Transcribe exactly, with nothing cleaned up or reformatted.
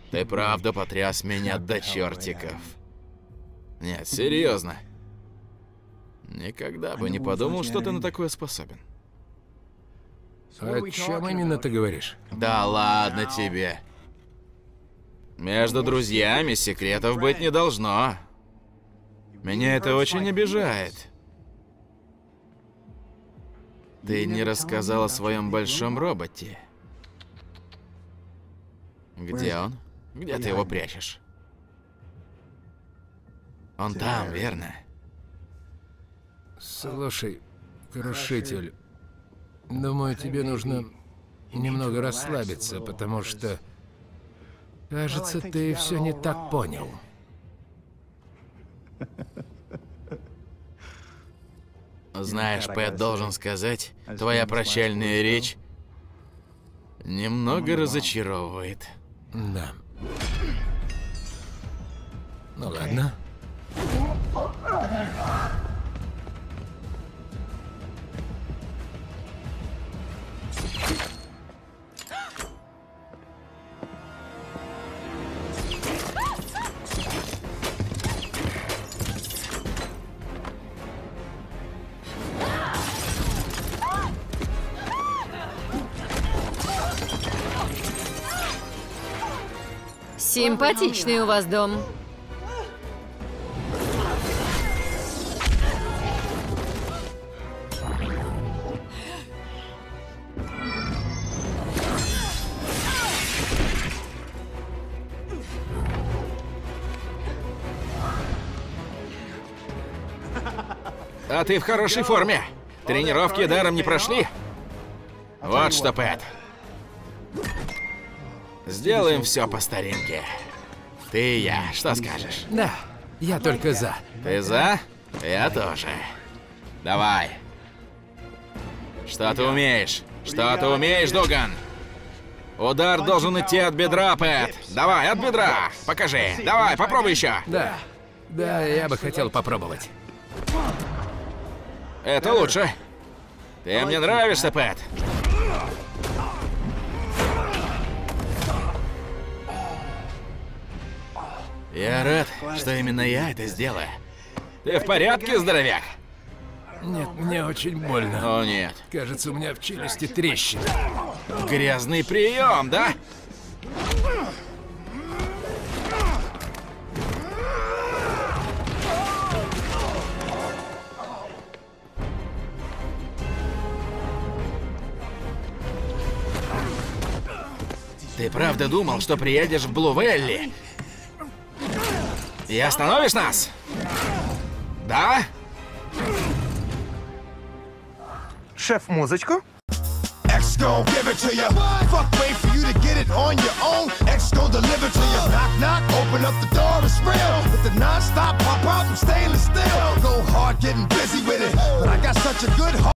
Ты правда потряс меня до чертиков. Нет, серьезно. Никогда бы не подумал, что ты на такое способен. О чем именно ты говоришь? Да ладно тебе. Между друзьями секретов быть не должно. Меня это очень обижает. Ты не рассказал о своем большом роботе. Где он? Где ты его прячешь? Он там, верно? Слушай, Крушитель, думаю, тебе нужно немного расслабиться, потому что, кажется, ты все не так понял. Знаешь, Пэт, должен сказать, твоя прощальная речь немного разочаровывает. Да. Ну ладно. Симпатичный у вас дом. А ты в хорошей форме. Тренировки даром не прошли. Вот что, Пэт. Сделаем все по старинке. Ты и я, что скажешь? Да, я только за. Ты за? Я тоже. Давай. Что ты умеешь? Что ты умеешь, Дуган? Удар должен идти от бедра, Пэт. Давай, от бедра. Покажи. Давай, попробуй еще. Да, да, я бы хотел попробовать. Это лучше. Ты мне нравишься, Пэт. Я рад, что именно я это сделаю. Ты в порядке, здоровяк? Нет, мне очень больно. О, нет. Кажется, у меня в челюсти трещина. Грязный прием, да? Ты правда думал, что приедешь в Блу-Вэлли и остановишь нас? Да? Шеф, музычку? X gon' give it to ya. Fuck, wait for you to get it on your own. X gon' deliver to ya. Knock, knock, open up the door, it's real. With the non-stop pop out, I'm stainless steel. Go hard, getting busy with it. But I got such a good heart.